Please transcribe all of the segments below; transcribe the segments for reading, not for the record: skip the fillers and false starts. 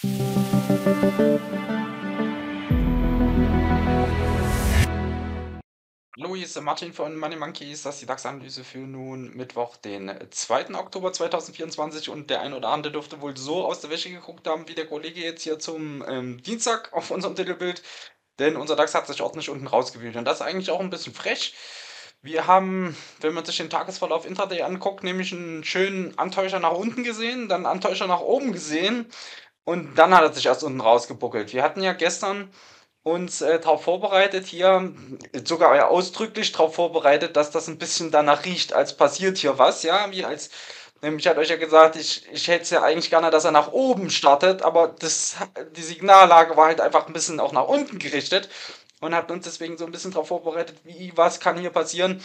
Hallo, hier ist der Martin von Money Monkeys. Das ist die DAX-Analyse für nun Mittwoch, den 2. Oktober 2024. Und der ein oder andere dürfte wohl so aus der Wäsche geguckt haben, wie der Kollege jetzt hier zum Dienstag auf unserem Titelbild. Denn unser DAX hat sich ordentlich unten rausgewühlt. Und das ist eigentlich auch ein bisschen frech. Wir haben, wenn man sich den Tagesverlauf Intraday anguckt, nämlich einen schönen Antäuscher nach unten gesehen, dann einen Antäuscher nach oben gesehen. Und dann hat er sich erst unten rausgebuckelt. Wir hatten ja gestern uns darauf vorbereitet, hier sogar ja ausdrücklich darauf vorbereitet, dass das ein bisschen danach riecht, als passiert hier was, ja, ich hatte euch ja gesagt, ich hätte es ja eigentlich gerne, dass er nach oben startet, aber die Signallage war halt einfach ein bisschen auch nach unten gerichtet und hat uns deswegen so ein bisschen darauf vorbereitet, was kann hier passieren,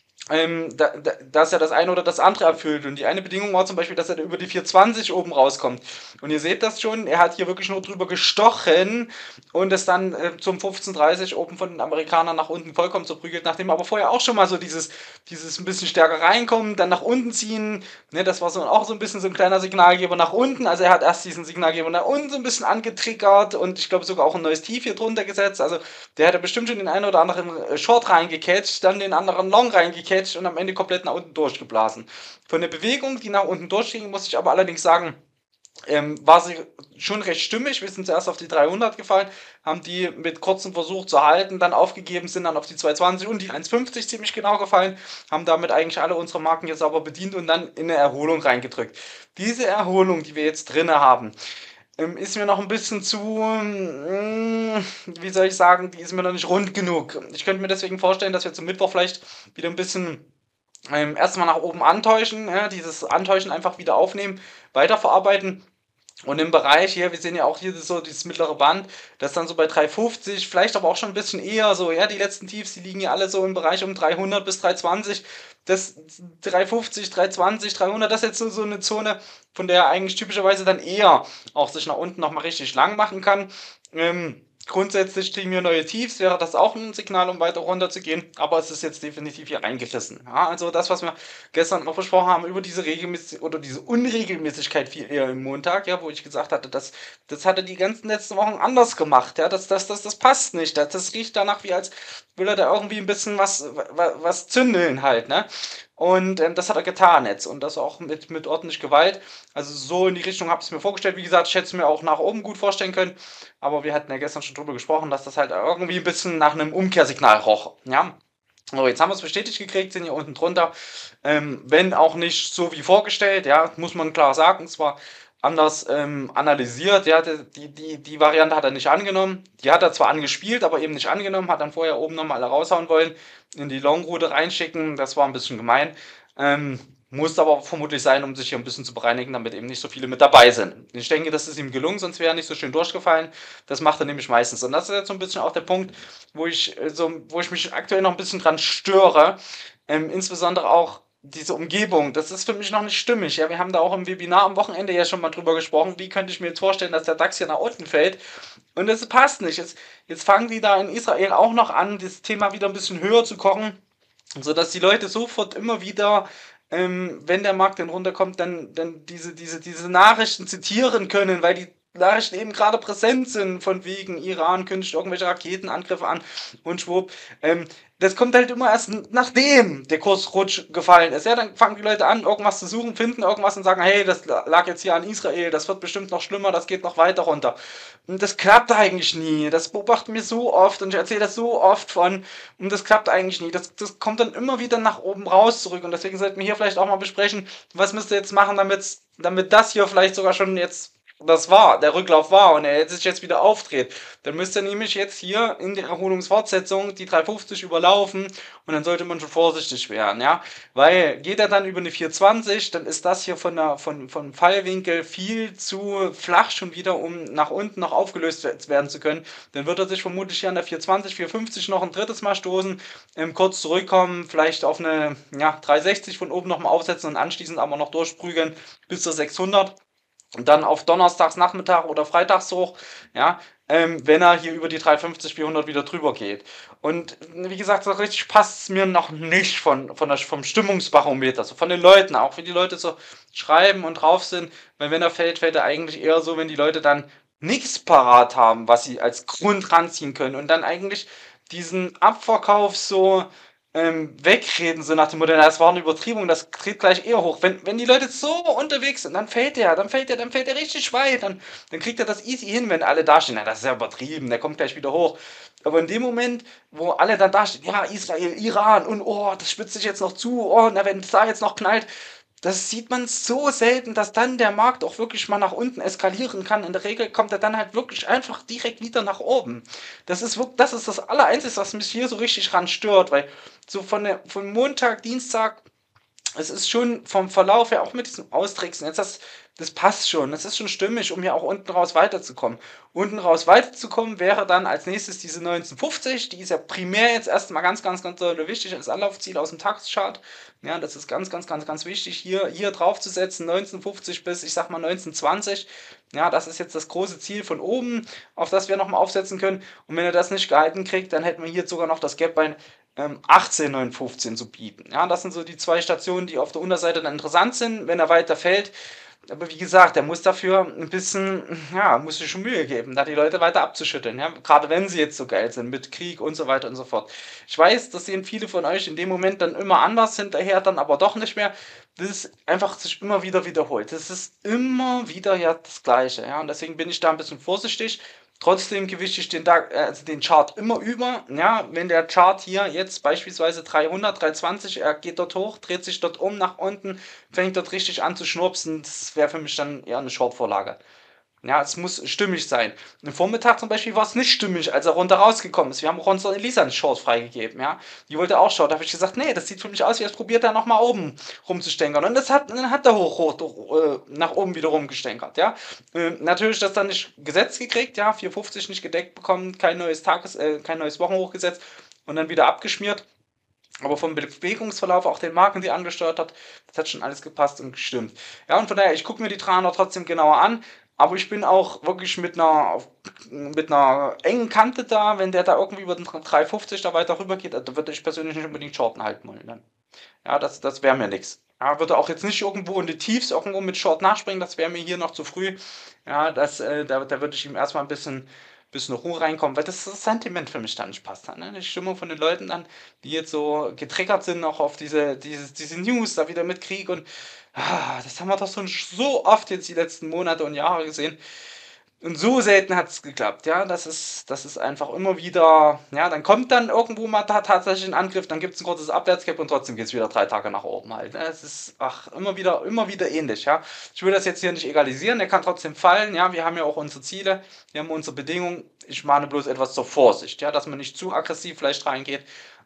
dass er das eine oder das andere erfüllt. Und die eine Bedingung war zum Beispiel, dass er über die 420 oben rauskommt. Und ihr seht das schon, er hat hier wirklich nur drüber gestochen und es dann zum 15:30 oben von den Amerikanern nach unten vollkommen zerprügelt, nachdem aber vorher auch schon mal so dieses ein bisschen stärker reinkommen, dann nach unten ziehen. Ne, das war so auch so ein bisschen so ein kleiner Signalgeber nach unten. Also er hat erst diesen Signalgeber nach unten so ein bisschen angetriggert und ich glaube sogar auch ein neues Tief hier drunter gesetzt. Also der hätte bestimmt schon den einen oder anderen Short reingecatcht, dann den anderen Long reingecatcht und am Ende komplett nach unten durchgeblasen. Von der Bewegung, die nach unten durchging, muss ich aber allerdings sagen, war sie schon recht stimmig. Wir sind zuerst auf die 300 gefallen, haben die mit kurzem Versuch zu halten, dann aufgegeben, sind dann auf die 220 und die 1,50 ziemlich genau gefallen, haben damit eigentlich alle unsere Marken jetzt aber bedient und dann in eine Erholung reingedrückt. Diese Erholung, die wir jetzt drinne haben, ist mir noch ein bisschen zu, wie soll ich sagen, die ist mir noch nicht rund genug. Ich könnte mir deswegen vorstellen, dass wir zum Mittwoch vielleicht wieder ein bisschen erstmal nach oben antäuschen, ja, dieses Antäuschen einfach wieder aufnehmen, weiterverarbeiten. Und im Bereich hier, wir sehen ja auch hier so dieses mittlere Band, das ist dann so bei 350, vielleicht aber auch schon ein bisschen eher so, ja, die letzten Tiefs, die liegen ja alle so im Bereich um 300 bis 320. Das 350, 320, 300, das ist jetzt so eine Zone, von der er eigentlich typischerweise dann eher auch sich nach unten nochmal richtig lang machen kann. Grundsätzlich kriegen wir neue Tiefs, wäre das auch ein Signal, um weiter runter zu gehen, aber es ist jetzt definitiv hier reingerissen. Ja, also das, was wir gestern noch besprochen haben über diese Regelmäßig oder diese Unregelmäßigkeit viel eher im Montag, ja, wo ich gesagt hatte, das hat er die ganzen letzten Wochen anders gemacht, ja, das passt nicht. Das riecht danach, wie als will er da irgendwie ein bisschen was zündeln halt, ne? Und das hat er getan jetzt und das auch mit ordentlich Gewalt. Also so in die Richtung habe ich es mir vorgestellt. Wie gesagt, ich hätte es mir auch nach oben gut vorstellen können. Aber wir hatten ja gestern schon drüber gesprochen, dass das halt irgendwie ein bisschen nach einem Umkehrsignal roch. Ja, so, jetzt haben wir es bestätigt gekriegt, sind hier unten drunter. Wenn auch nicht so wie vorgestellt, ja, muss man klar sagen. Zwar anders analysiert, ja, die Variante hat er nicht angenommen. Die hat er zwar angespielt, aber eben nicht angenommen, hat dann vorher oben nochmal alle raushauen wollen, in die Longroute reinschicken. Das war ein bisschen gemein. Ähm, Musste aber vermutlich sein, um sich hier ein bisschen zu bereinigen, damit eben nicht so viele mit dabei sind. Ich denke, das ist ihm gelungen, sonst wäre er nicht so schön durchgefallen. Das macht er nämlich meistens. Und das ist jetzt so ein bisschen auch der Punkt, wo ich mich aktuell noch ein bisschen dran störe. Insbesondere auch diese Umgebung. Das ist für mich noch nicht stimmig. Ja, wir haben da auch im Webinar am Wochenende ja schon mal drüber gesprochen. Wie könnte ich mir jetzt vorstellen, dass der DAX hier nach unten fällt? Und das passt nicht. Jetzt fangen die da in Israel auch noch an, das Thema wieder ein bisschen höher zu kochen, sodass die Leute sofort immer wieder, wenn der Markt dann runterkommt, dann diese Nachrichten zitieren können, weil die Nachrichten eben gerade präsent sind, von wegen Iran kündigt irgendwelche Raketenangriffe an und schwupp. Das kommt halt immer erst nachdem der Kursrutsch gefallen ist. Ja, dann fangen die Leute an, irgendwas zu suchen, finden irgendwas und sagen, hey, das lag jetzt hier an Israel, das wird bestimmt noch schlimmer, das geht noch weiter runter. Und das klappt eigentlich nie. Das beobachten wir so oft und ich erzähle das so oft von und das klappt eigentlich nie. Das kommt dann immer wieder nach oben raus zurück und deswegen sollten wir hier vielleicht auch mal besprechen, was müsst ihr jetzt machen, damit das hier vielleicht sogar schon jetzt der Rücklauf war und er sich jetzt wieder aufdreht. Dann müsste er nämlich jetzt hier in der Erholungsfortsetzung die 350 überlaufen und dann sollte man schon vorsichtig werden, ja. Weil geht er dann über eine 420, dann ist das hier vom Fallwinkel viel zu flach schon wieder, um nach unten noch aufgelöst werden zu können. Dann wird er sich vermutlich hier an der 420, 450 noch ein drittes Mal stoßen, kurz zurückkommen, vielleicht auf eine 360 von oben nochmal aufsetzen und anschließend aber noch durchprügeln bis zur 600 und dann auf Donnerstags Nachmittag oder Freitags hoch, ja, wenn er hier über die 350, 400 wieder drüber geht. Und wie gesagt, so richtig passt es mir noch nicht vom Stimmungsbarometer, so von den Leuten, auch wie die Leute so schreiben und drauf sind, weil wenn er fällt, fällt er eigentlich eher so, wenn die Leute dann nichts parat haben, was sie als Grund ranziehen können und dann eigentlich diesen Abverkauf so wegreden, so nach dem Motto, das war eine Übertriebung, das dreht gleich eher hoch. Wenn die Leute so unterwegs sind, dann fällt der richtig weit, dann kriegt er das easy hin, wenn alle dastehen. Na, das ist ja übertrieben, der kommt gleich wieder hoch. Aber in dem Moment, wo alle dann dastehen, ja, Israel, Iran und oh, das spitzt sich jetzt noch zu, oh, na, wenn es da jetzt noch knallt, das sieht man so selten, dass dann der Markt auch wirklich mal nach unten eskalieren kann. In der Regel kommt er dann halt wirklich einfach direkt wieder nach oben. Das ist das Allereinzige, was mich hier so richtig ran stört, weil so von Montag, Dienstag, es ist schon vom Verlauf her auch mit diesem Austricksen. Das passt schon. Das ist schon stimmig, um hier auch unten raus weiterzukommen. Unten raus weiterzukommen wäre dann als nächstes diese 1950. Die ist ja primär jetzt erstmal ganz wichtig als Anlaufziel aus dem Tageschart. Ja, das ist ganz wichtig, hier drauf zu setzen. 1950 bis, ich sag mal, 1920. Ja, das ist jetzt das große Ziel von oben, auf das wir nochmal aufsetzen können. Und wenn er das nicht gehalten kriegt, dann hätten wir hier sogar noch das Gap bei 18, 9, 15 zu bieten. Ja, das sind so die zwei Stationen, die auf der Unterseite dann interessant sind, wenn er weiter fällt. Aber wie gesagt, er muss dafür ein bisschen, ja, muss sich schon Mühe geben, da die Leute weiter abzuschütteln. Ja? Gerade wenn sie jetzt so geil sind mit Krieg und so weiter und so fort. Ich weiß, das sehen viele von euch in dem Moment dann immer anders hinterher, dann aber doch nicht mehr. Das ist einfach sich immer wieder wiederholt. Das ist immer wieder ja das Gleiche. Ja? Und deswegen bin ich da ein bisschen vorsichtig. Trotzdem gewichte ich also den Chart immer über. Ja, wenn der Chart hier jetzt beispielsweise 300, 320, er geht dort hoch, dreht sich dort um nach unten, fängt dort richtig an zu schnurpsen, das wäre für mich dann eher eine Short-Vorlage. Ja, es muss stimmig sein. Im Vormittag zum Beispiel war es nicht stimmig, als er runter rausgekommen ist. Wir haben auch unsere Elisa einen Short freigegeben, ja. Die wollte auch Short. Da habe ich gesagt, nee, das sieht für mich aus, wie er es probiert, da nochmal oben rumzustänkern. Und dann hat er nach oben wieder rumgestänkert, ja. Natürlich das dann nicht gesetzt gekriegt, ja. 450 nicht gedeckt bekommen, kein neues Wochenhoch gesetzt und dann wieder abgeschmiert. Aber vom Bewegungsverlauf, auch den Marken, die er angesteuert hat, das hat schon alles gepasst und gestimmt. Ja, und von daher, ich gucke mir die 300 trotzdem genauer an, aber ich bin auch wirklich mit einer engen Kante da, wenn der da irgendwie über den 350 da weiter rüber geht, da würde ich persönlich nicht unbedingt Shorten halten wollen. Dann. Ja, das wäre mir nichts. Ja, würde auch jetzt nicht irgendwo in die Tiefs irgendwo mit Short nachspringen, das wäre mir hier noch zu früh. Ja, da würde ich ihm erstmal bisschen Ruhe reinkommen, weil das Sentiment für mich dann nicht passt. Ne? Die Stimmung von den Leuten dann, die jetzt so getriggert sind, auch auf diese News da wieder mit Krieg und das haben wir doch so oft jetzt die letzten Monate und Jahre gesehen. Und so selten hat es geklappt, ja. Das ist einfach immer wieder, ja, dann kommt dann irgendwo mal tatsächlich ein Angriff, dann gibt es ein kurzes Abwärtsgap und trotzdem geht es wieder 3 Tage nach oben halt. Ne? Es ist, immer wieder ähnlich, ja. Ich will das jetzt hier nicht egalisieren, der kann trotzdem fallen, ja. Wir haben ja auch unsere Ziele, wir haben unsere Bedingungen. Ich mahne bloß etwas zur Vorsicht, ja, dass man nicht zu aggressiv vielleicht reingeht,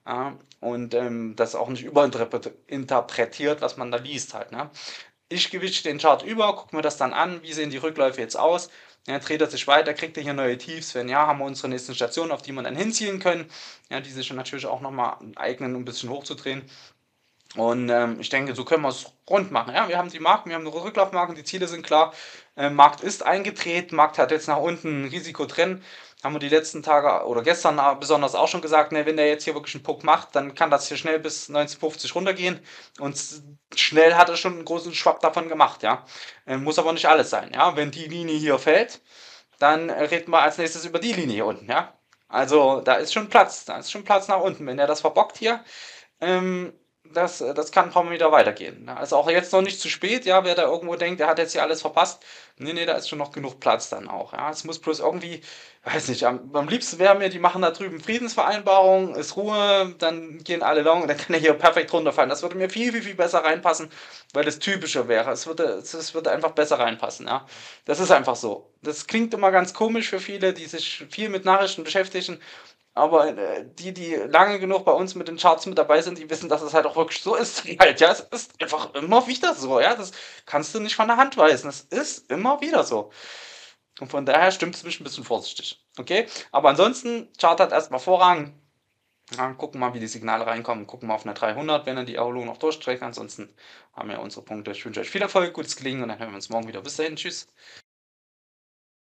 und das auch nicht überinterpretiert, was man da liest halt, ne. Ich gewichte den Chart über, gucke mir das dann an, wie sehen die Rückläufe jetzt aus. Ja, dreht er sich weiter, kriegt er hier neue Tiefs? Wenn ja, haben wir unsere nächsten Stationen, auf die wir dann hinziehen können. Ja, die sich natürlich auch nochmal eignen, um ein bisschen hochzudrehen. Und ich denke, so können wir es rund machen. Ja, wir haben die Marken, wir haben die Rücklaufmarken, die Ziele sind klar. Markt ist eingetreten, Markt hat jetzt nach unten ein Risiko drin. Haben wir die letzten Tage oder gestern besonders auch schon gesagt, ne, wenn der jetzt hier wirklich einen Puck macht, dann kann das hier schnell bis 1950 runtergehen. Und schnell hat er schon einen großen Schwapp davon gemacht, ja. Muss aber nicht alles sein, ja. Wenn die Linie hier fällt, dann reden wir als nächstes über die Linie hier unten, ja. Also da ist schon Platz nach unten. Wenn er das verbockt hier, ähm, das kann ein paar Mal wieder weitergehen. Ne? Also auch jetzt noch nicht zu spät, ja, wer da irgendwo denkt, der hat jetzt hier alles verpasst. Nee, da ist schon noch genug Platz dann auch. Ja, es muss bloß irgendwie, weiß nicht, am liebsten wäre mir, die machen da drüben Friedensvereinbarung, ist Ruhe, dann gehen alle long und dann kann er hier perfekt runterfallen. Das würde mir viel besser reinpassen, weil das typischer wäre. Es würde einfach besser reinpassen, ja. Das ist einfach so. Das klingt immer ganz komisch für viele, die sich viel mit Nachrichten beschäftigen. Aber die lange genug bei uns mit den Charts mit dabei sind, die wissen, dass es halt auch wirklich so ist. Halt, ja, es ist einfach immer wieder so, ja. Das kannst du nicht von der Hand weisen. Es ist immer wieder so. Und von daher stimmt es mich ein bisschen vorsichtig. Okay? Aber ansonsten, Chart hat erstmal Vorrang. Ja, gucken mal, wie die Signale reinkommen. Gucken mal auf eine 300, wenn er die Erholung noch durchträgt. Ansonsten haben wir unsere Punkte. Ich wünsche euch viel Erfolg, gutes Gelingen und dann hören wir uns morgen wieder. Bis dahin, tschüss.